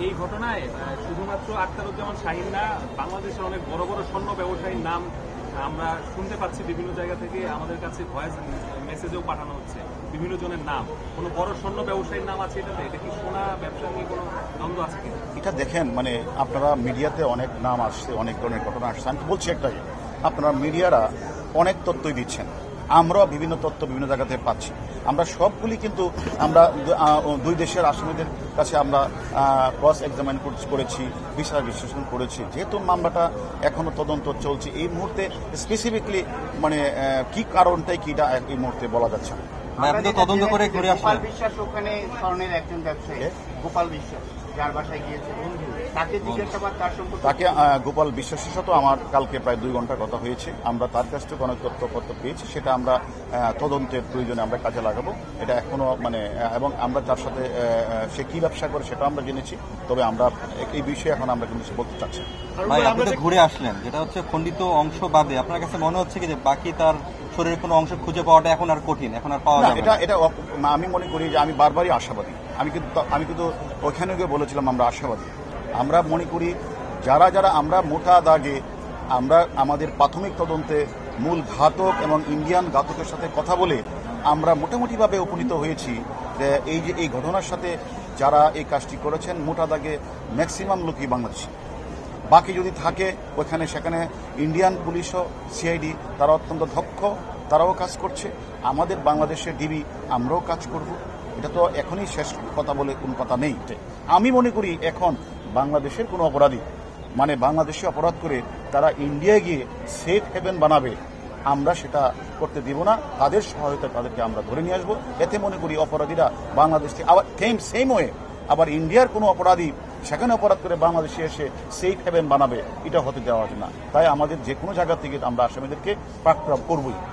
এই ঘটনায় শুধুমাত্র আখতারুজ্জামান শাহীন না, বাংলাদেশের অনেক বড় বড় স্বর্ণ ব্যবসায়ীর নাম আমরা শুনতে পাচ্ছি। বিভিন্ন জায়গা থেকে আমাদের কাছে ভয়েস মেসেজেও পাঠানো হচ্ছে বিভিন্ন জনের নাম। কোনো বড় স্বর্ণ ব্যবসায়ীর নাম আছে এটাতে? এটা কি সোনা ব্যবসা নিয়ে কোনো দ্বন্দ্ব আছে কিনা? এটা দেখেন, মানে আপনারা মিডিয়াতে অনেক নাম আসছে, অনেক ধরনের ঘটনা আসছে। আমি বলছি একটাই, আপনারা মিডিয়ারা অনেক তথ্যই দিচ্ছেন, আমরাও বিভিন্ন তথ্য বিভিন্ন জায়গা থেকে পাচ্ছি। আমরা সবগুলি কিন্তু আমরা দুই দেশের আসামিদের কাছে আমরা ক্রস এক্সামিন করেছি, বিষয় বিশ্লেষণ করেছি। যেহেতু মামলাটা এখনো তদন্ত চলছে, এই মুহূর্তে স্পেসিফিকলি মানে কি কারণটাই কি এটা এই মুহূর্তে বলা যাচ্ছে না। তদন্ত করে ঘুরে গোপাল বিশ্বাস ওখানে স্বর্ণের একজন ব্যবসায়ী, গোপাল বিশ্বাস যার বাসায় গিয়েছে বন্ধু, তাকে জিজ্ঞাসাবাদ তার সম্পর্কে। তাকে গোপাল বিশ্বাসের সাথে আমার কালকে প্রায় 2 ঘন্টা কথা হয়েছে। আমরা তার কাছ থেকে অনেক তথ্যপত্র পেয়েছি, সেটা আমরা তদন্তের প্রয়োজনে আমরা কাজে লাগাবো। এটা এখনো মানে এবং আমরা তার সাথে সে কি ব্যবসা করে সেটা আমরা জেনেছি। তবে আমরা এই বিষয়ে এখন আমরা কিন্তু বলতে চাচ্ছি। আপনি তো ঘুরে আসলেন, যেটা হচ্ছে খণ্ডিত অংশ বাদে আপনার কাছে মনে হচ্ছে কি যে বাকি তার শরীরের কোনো অংশ খুঁজে পাওয়াটা এখন আর কঠিন, এখন আর পাওয়া যাবে না? এটা আমি মনে করি যে আমি বারবারই আশাবাদী। আমি কিন্তু ওইখানে গিয়ে বলেছিলাম আমরা আশাবাদী। আমরা মনে করি যারা যারা আমরা মোটা দাগে আমরা আমাদের প্রাথমিক তদন্তে মূল ঘাতক এবং ইন্ডিয়ান ঘাতকের সাথে কথা বলে আমরা মোটামুটিভাবে উপনীত হয়েছি যে এই ঘটনার সাথে যারা এই কাজটি করেছেন মোটা দাগে ম্যাক্সিমাম লোকই বাংলাদেশি। বাকি যদি থাকে ওখানে সেখানে ইন্ডিয়ান পুলিশও সিআইডি তারা অত্যন্ত দক্ষ, তারাও কাজ করছে। আমাদের বাংলাদেশের ডিবি আমরাও কাজ করব। এটা তো এখনই শেষ কথা বলে কোনো কথা নেই। আমি মনে করি এখন বাংলাদেশের কোনো অপরাধী মানে বাংলাদেশে অপরাধ করে তারা ইন্ডিয়ায় গিয়ে সেফ হেভেন বানাবে, আমরা সেটা করতে দিব না। তাদের সহায়তায় তাদেরকে আমরা ধরে নিয়ে আসবো। এতে মনে করি অপরাধীরা বাংলাদেশকে আবার সেম ওয়ে আবার ইন্ডিয়ার কোনো অপরাধী সেখানে অপরাধ করে বাংলাদেশে এসে সেফ হেভেন বানাবে, এটা হতে দেওয়া হবে না। তাই আমাদের যে কোনো জায়গা থেকে আমরা আসামিদেরকে প্রাপ্ত করবই।